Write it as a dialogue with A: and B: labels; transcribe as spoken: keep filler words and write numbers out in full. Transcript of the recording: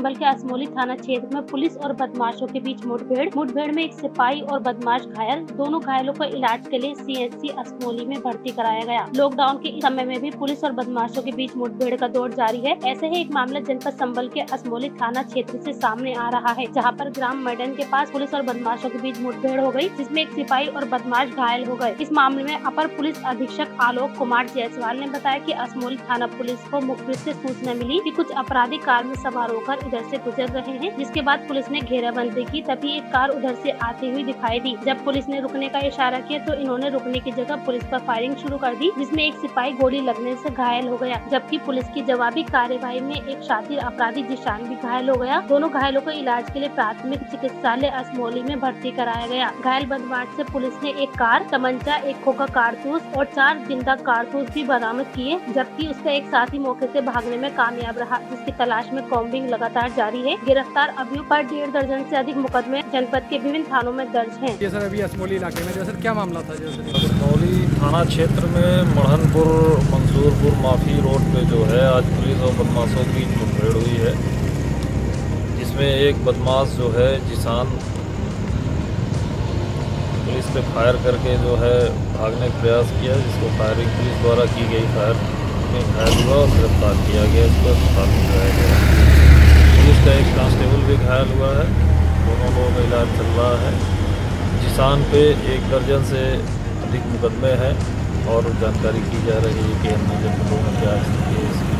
A: संभल के असमोली थाना क्षेत्र में पुलिस और बदमाशों के बीच मुठभेड़ मुठभेड़ में एक सिपाही और बदमाश घायल। दोनों घायलों को इलाज के लिए सीएचसी असमोली में भर्ती कराया गया। लॉकडाउन के समय में भी पुलिस और बदमाशों के बीच मुठभेड़ का दौर जारी है। ऐसे ही एक मामला जनपद संभल के असमोली थाना क्षेत्र से सामने आ रहा है, जहां पर ग्राम मैडन के पास पुलिस और बदमाशों के बीच मुठभेड़ हो गई, जिसमें एक सिपाही और बदमाश घायल हो गए। इस मामले में अपर पुलिस अधीक्षक आलोक कुमार जायसवाल ने बताया कि असमोली थाना पुलिस को मुखबिर से सूचना मिली कि कुछ अपराधी कार में सवार होकर इधर से गुजर रहे हैं, जिसके बाद पुलिस ने घेराबंदी की। तभी एक कार उधर से आती हुई दिखाई दी। जब पुलिस ने रुकने का इशारा किया तो इन्होंने रुकने की जगह पुलिस पर फायरिंग शुरू कर दी, जिसमें एक सिपाही गोली लगने से घायल हो गया, जबकि पुलिस की जवाबी कार्यवाही में एक शातिर अपराधी जिशान भी घायल हो गया। दोनों घायलों को इलाज के लिए प्राथमिक चिकित्सालय असमोली में भर्ती कराया गया। घायल बदमाश से पुलिस ने एक कार, तमंचा, एक खोखा कारतूस और चार जिंदा कारतूस भी बरामद किए, जबकि उसका एक साथी मौके से भागने में कामयाब रहा, जिसकी तलाश में कॉम्बिंग लगातार जारी है। गिरफ्तार अभियुक्त पर डेढ़ दर्जन से अधिक मुकदमे जनपद के विभिन्न थानों में दर्ज हैं।
B: ये सर अभी असमोली इलाके में सर क्या मामला था? जैसे
C: असमोली थाना क्षेत्र में मढ़नपुर मंसूरपुर माफी रोड पे जो है आज पुलिस और बदमाशों की मुठभेड़ हुई है, जिसमें एक बदमाश जो है जिसान पुलिस पे फायर करके जो है भागने का प्रयास किया, जिसको फायरिंग पुलिस द्वारा की गई फायर में घायल हुआ और गिरफ्तार किया गया। इसको अस्पताल में लाया गया। पुलिस का एक कांस्टेबल भी घायल हुआ है। दोनों लोगों का इलाज चल रहा है। जिसान पे एक दर्जन से अधिक मुकदमे हैं और जानकारी की जा रही है कि अन्य जनपदों में क्या स्थिति है।